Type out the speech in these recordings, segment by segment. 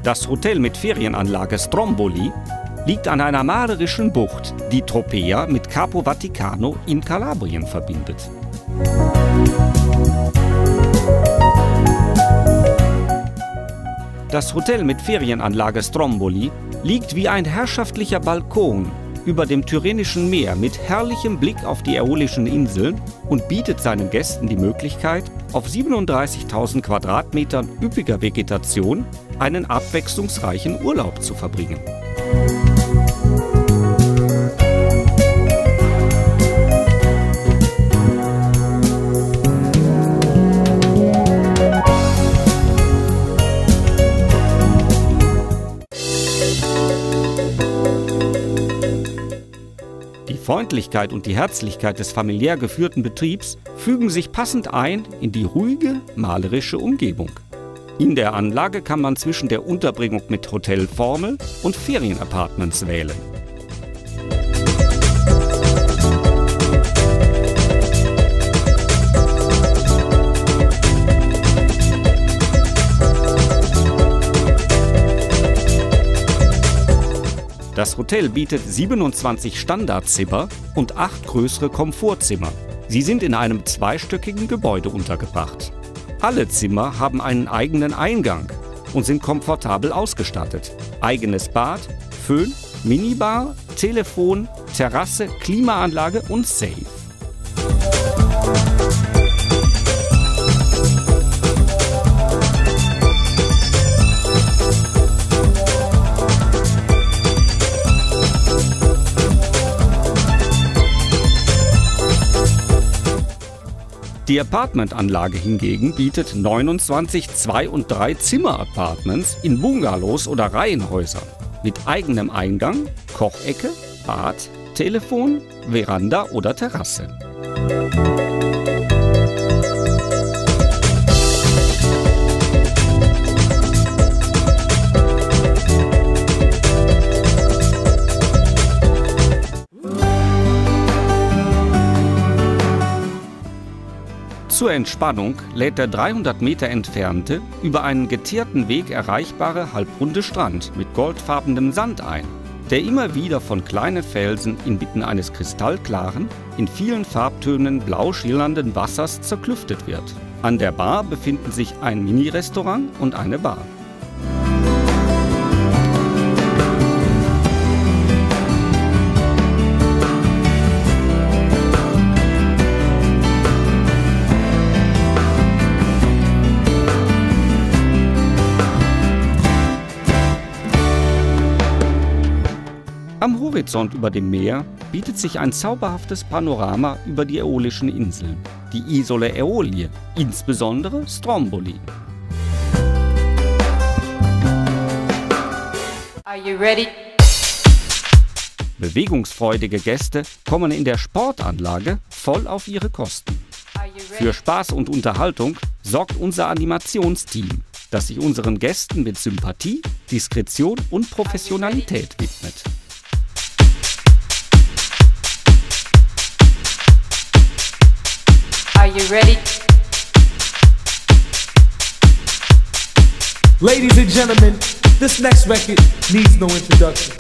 Das Hotel mit Ferienanlage Stromboli liegt an einer malerischen Bucht, die Tropea mit Capo Vaticano in Kalabrien verbindet. Das Hotel mit Ferienanlage Stromboli liegt wie ein herrschaftlicher Balkon über dem Tyrrhenischen Meer mit herrlichem Blick auf die Äolischen Inseln und bietet seinen Gästen die Möglichkeit, auf 37.000 Quadratmetern üppiger Vegetation einen abwechslungsreichen Urlaub zu verbringen. Die Freundlichkeit und die Herzlichkeit des familiär geführten Betriebs fügen sich passend ein in die ruhige, malerische Umgebung. In der Anlage kann man zwischen der Unterbringung mit Hotelformel und Ferienapartments wählen. Das Hotel bietet 27 Standardzimmer und 8 größere Komfortzimmer. Sie sind in einem zweistöckigen Gebäude untergebracht. Alle Zimmer haben einen eigenen Eingang und sind komfortabel ausgestattet. Eigenes Bad, Föhn, Minibar, Telefon, Terrasse, Klimaanlage und Safe. Die Apartmentanlage hingegen bietet 29 2- und 3-Zimmer-Apartments in Bungalows oder Reihenhäusern mit eigenem Eingang, Kochecke, Bad, Telefon, Veranda oder Terrasse. Zur Entspannung lädt der 300 Meter entfernte, über einen geteerten Weg erreichbare halbrunde Strand mit goldfarbenem Sand ein, der immer wieder von kleinen Felsen inmitten eines kristallklaren, in vielen Farbtönen blau schillernden Wassers zerklüftet wird. An der Bar befinden sich ein Mini-Restaurant und eine Bar. Am Horizont über dem Meer bietet sich ein zauberhaftes Panorama über die Äolischen Inseln, die Isole Eolie, insbesondere Stromboli. Are you ready? Bewegungsfreudige Gäste kommen in der Sportanlage voll auf ihre Kosten. Für Spaß und Unterhaltung sorgt unser Animationsteam, das sich unseren Gästen mit Sympathie, Diskretion und Professionalität widmet. Are you ready? Ladies and gentlemen, this next record needs no introduction.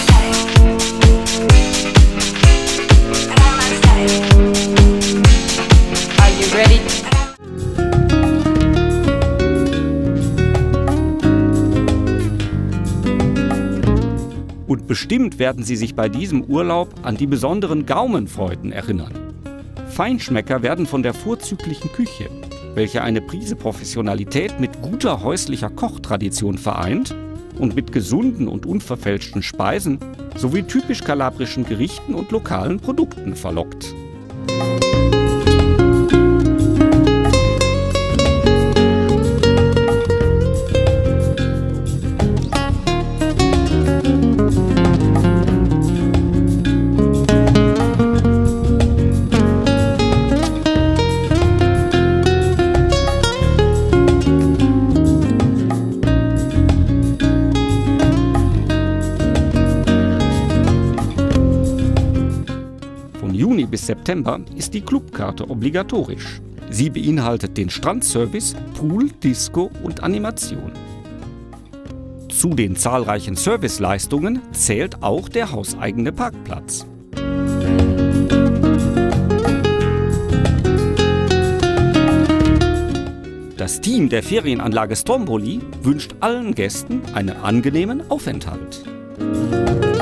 Are you ready? Und bestimmt werden Sie sich bei diesem Urlaub an die besonderen Gaumenfreuden erinnern. Feinschmecker werden von der vorzüglichen Küche, welche eine Prise Professionalität mit guter häuslicher Kochtradition vereint und mit gesunden und unverfälschten Speisen sowie typisch kalabrischen Gerichten und lokalen Produkten verlockt. Juni bis September ist die Clubkarte obligatorisch. Sie beinhaltet den Strandservice, Pool, Disco und Animation. Zu den zahlreichen Serviceleistungen zählt auch der hauseigene Parkplatz. Das Team der Ferienanlage Stromboli wünscht allen Gästen einen angenehmen Aufenthalt.